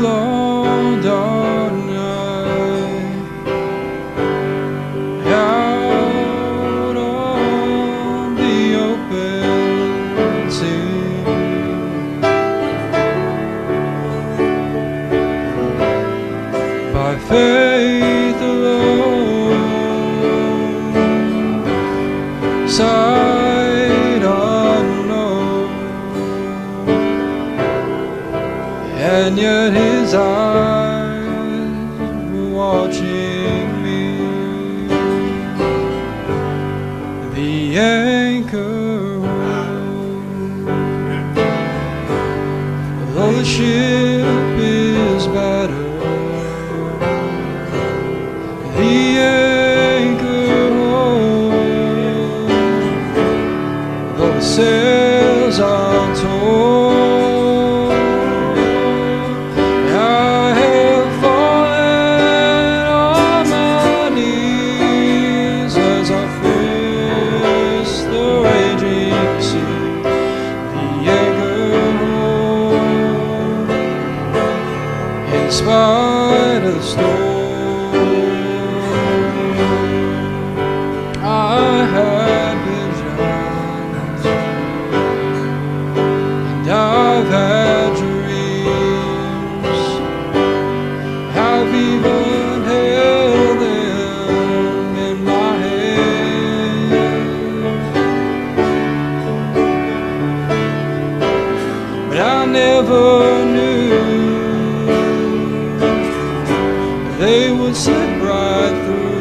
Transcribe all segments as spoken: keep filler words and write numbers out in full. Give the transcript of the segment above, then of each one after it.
long dark night, out on the open sea. By faith alone, sight unknown, and yet his eyes were watching me. The anchor holds, though the ship is battered. The anchor holds, though the sails are torn. I have fallen on my knees as I face the raging sea. The anchor holds, in spite of the storm. I had visions, and I've had dreams. I've even held them in my hand, but I never knew they would slip right through,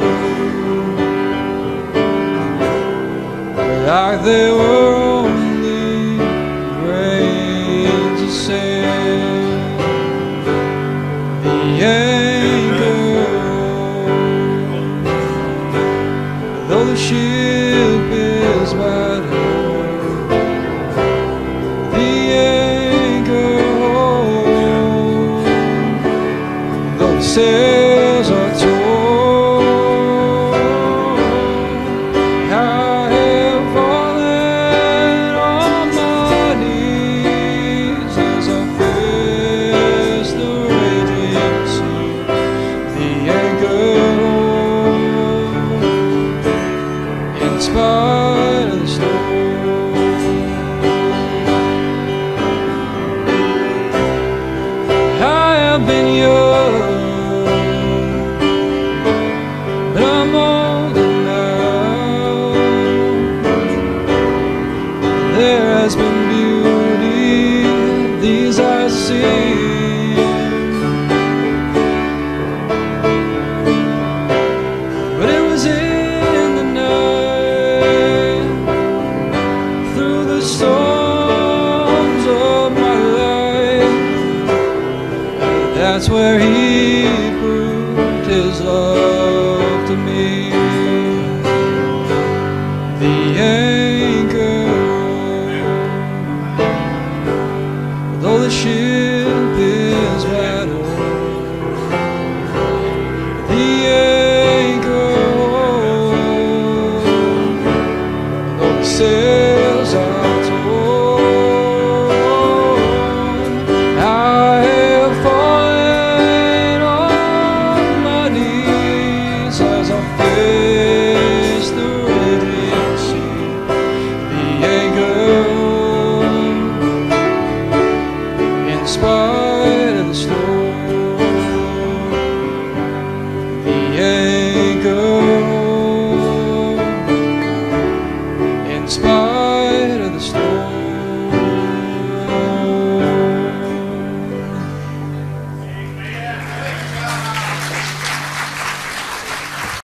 like they were only grains of sand. The anchor holds, though the ship is battered. The anchor holds, though the sails are torn. I have fallen on my knees as I face the raging sea. The anchor holds, in spite of the storm. I have been young, but I'm older now. There has been beauty, these I see, but it was in the night, through the storms of my life, that's where he proved his love.